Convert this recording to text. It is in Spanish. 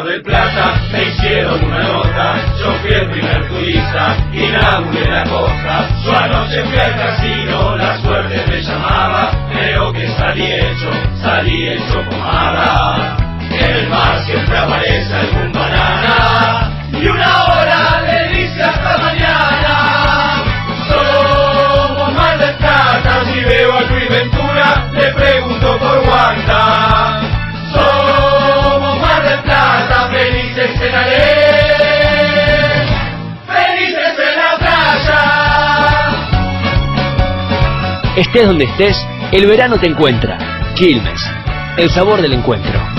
del Plata me hicieron una nota. Yo fui el primer turista, inauguré la costa. Yo anoche fui al casino, la suerte me llamaba. Creo que salí hecho pomada. En el mar siempre aparece algún banana y una hora le dice hasta mañana. Somos Mar del Plata, si veo a Luis Ventura le pregunto por Wanda. Somos Mar del Plata, felices en la ley, felices en la playa. Estés donde estés, el verano te encuentra. Quilmes, el sabor del encuentro.